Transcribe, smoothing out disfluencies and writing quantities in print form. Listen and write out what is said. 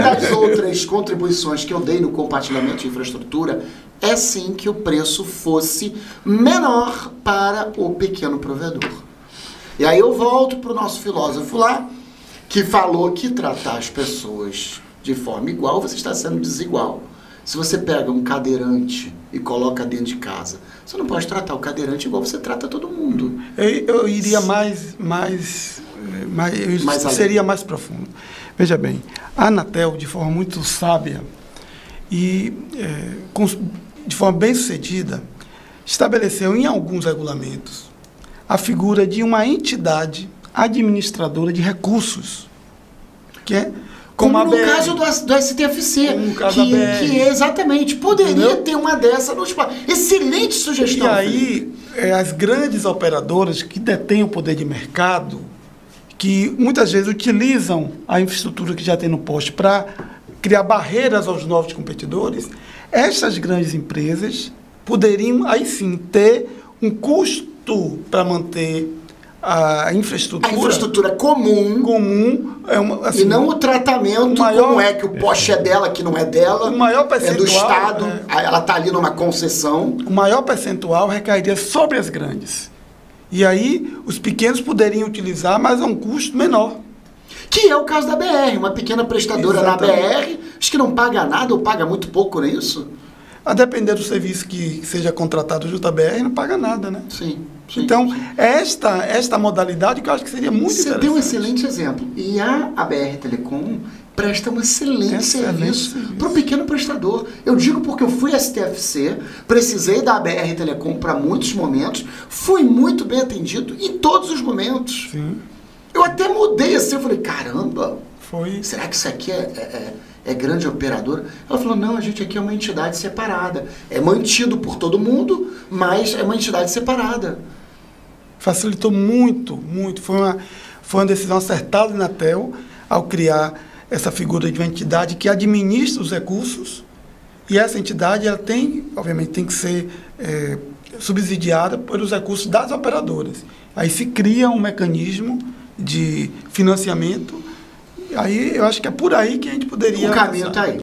Das outras contribuições que eu dei no compartilhamento de infraestrutura, é sim que o preço fosse menor para o pequeno provedor. E aí eu volto para o nosso filósofo lá, que falou que tratar as pessoas de forma igual, você está sendo desigual. Se você pega um cadeirante e coloca dentro de casa, você não pode tratar o cadeirante igual você trata todo mundo. Eu iria seria mais profundo. Veja bem, a Anatel, de forma muito sábia e de forma bem sucedida, estabeleceu em alguns regulamentos a figura de uma entidade administradora de recursos, que é como no caso do STFC, que exatamente, poderia ter uma dessa no espaço. Excelente sugestão. E aí, as grandes operadoras que detêm o poder de mercado, que muitas vezes utilizam a infraestrutura que já tem no poste para criar barreiras aos novos competidores, essas grandes empresas poderiam, aí sim, ter um custo para manter a infraestrutura comum assim, e não o tratamento como é que o poste é dela, que não é dela, o maior percentual, é do Estado, ela está ali numa concessão. O maior percentual recairia sobre as grandes. E aí os pequenos poderiam utilizar, mas a um custo menor. Que é o caso da BR, uma pequena prestadora na BR, acho que não paga nada ou paga muito pouco, não é isso? A depender do serviço que seja contratado junto à BR, não paga nada, né? Sim. Então, esta modalidade que eu acho que seria muito interessante. Você deu um excelente exemplo. E a BR Telecom presta um excelente serviço para o pequeno prestador. Eu digo porque eu fui STFC, precisei da BR Telecom para muitos momentos, fui muito bem atendido em todos os momentos. Sim. Eu até mudei assim, eu falei, caramba, será que isso aqui é grande operadora? Ela falou, não, a gente aqui é uma entidade separada. É mantido por todo mundo, mas é uma entidade separada. Facilitou muito, muito. Foi uma decisão acertada na Anatel ao criar essa figura de uma entidade que administra os recursos, e essa entidade, ela tem, obviamente, tem que ser subsidiada pelos recursos das operadoras. Aí se cria um mecanismo de financiamento. Aí eu acho que é por aí que a gente poderia... O caminho está aí.